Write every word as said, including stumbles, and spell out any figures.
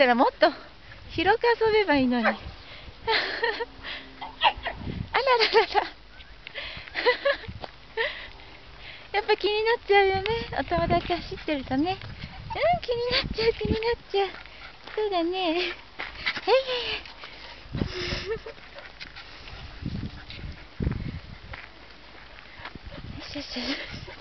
ったらもっと広く遊べばいいのに。あらららら。やっぱ気になっちゃうよね。お友達走ってるとね。うん、気になっちゃう、気になっちゃう。そうだね。へいへい。よしよしよし。